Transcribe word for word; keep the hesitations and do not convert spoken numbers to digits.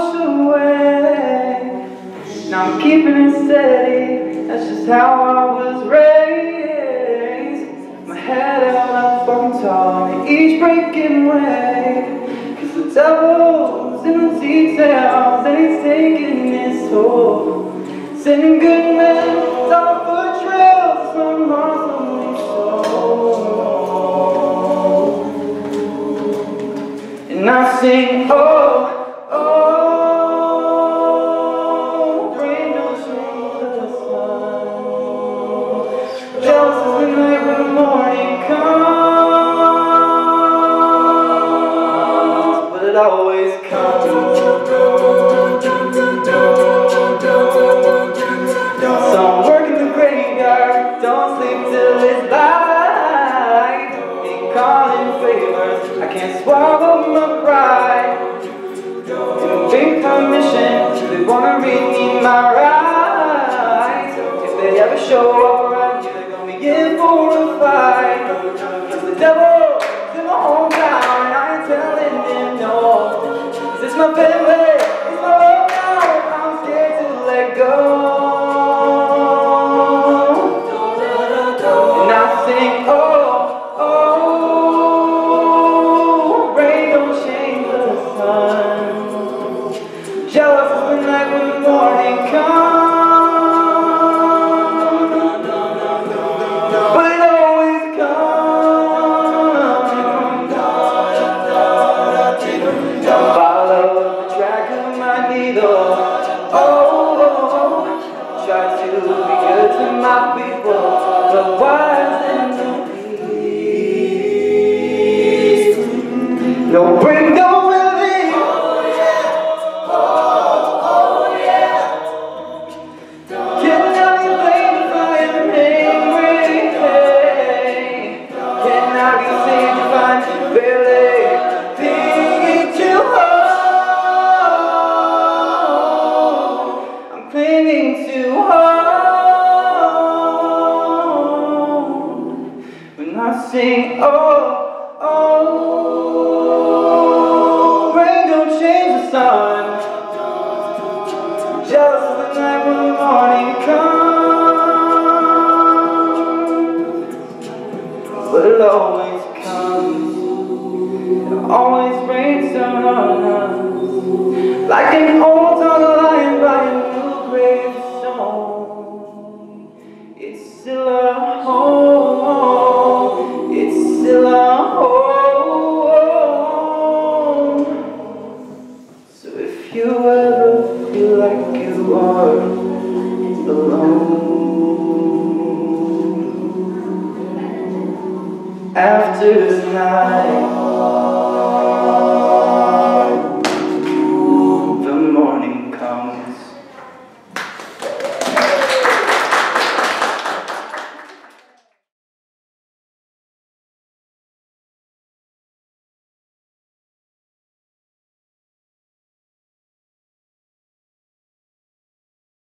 wash away. Now I'm keeping it steady, that's just how I was raised. My head held up fucking tall in each breaking wave. Cause the devil's in the details and he's taking his toll. Sending good men down foot trails to some lost lonely soul. And I sing, oh, oh, rain don't change the sun. Jealous is the night when the morning comes, but it always comes. So I'm working the graveyard, don't sleep till it's light. Ain't calling favors, I can't swallow my pride. Giving big permission, they wanna read me my rights. If they ever show up around you, they're gonna be in for a fight. Cause the devil's in my hometown, and I ain't telling them no. Is this my family? Is my love now? I'm scared to let go. Jealous of the night when the morning comes, but it always comes. Follow the track of my needle. Oh, try to be good to my people, but wise and no peace. No bring no clinging too hard. When I sing, oh, oh, rain don't change the sun. Jealous of the night when the morning comes, but it always comes. It always rains down on us, like an old dog lying by a new gravestone. It's still a home, it's still a home. So if you ever feel like you are alone after tonight,